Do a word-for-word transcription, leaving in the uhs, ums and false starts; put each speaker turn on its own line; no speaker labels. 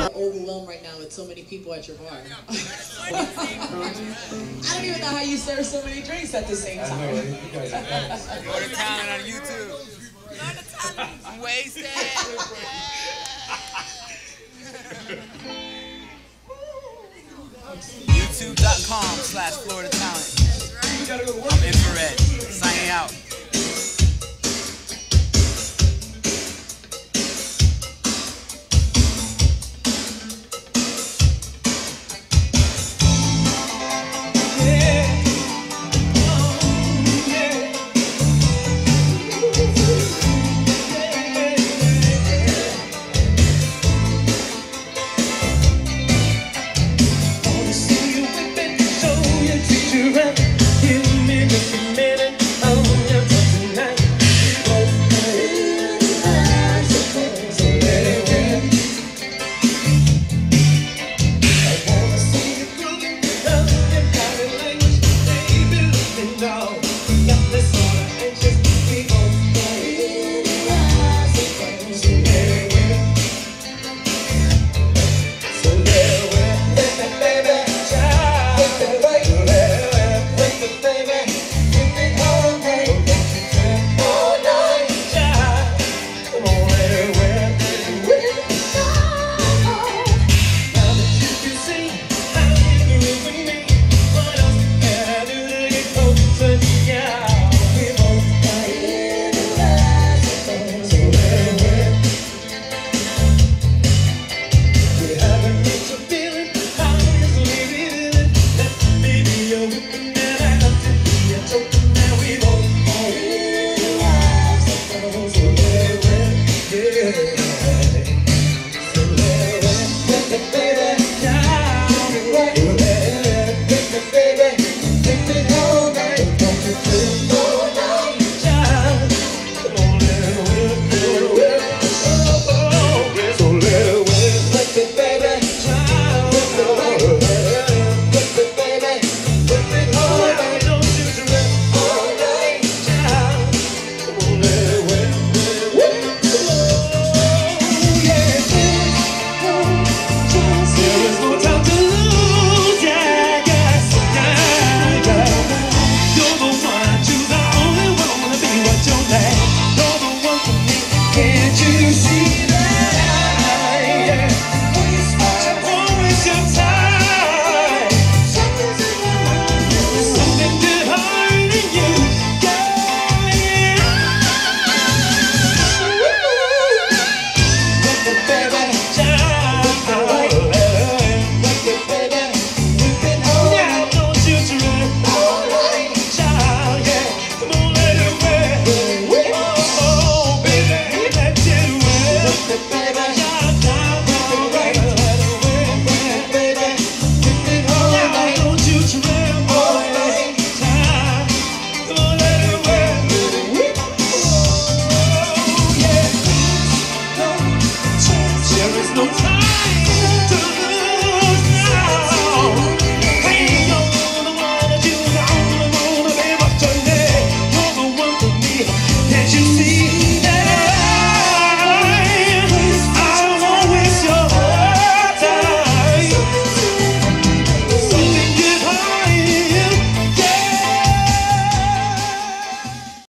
Overwhelmed right now with so many people at your bar. I don't even know how you serve so many drinks at the same time.
I know, you guys are nuts.
Go to talent on YouTube. I'm wasted. YouTube dot com slash Florida Talent. I'm Infrared. Signing out.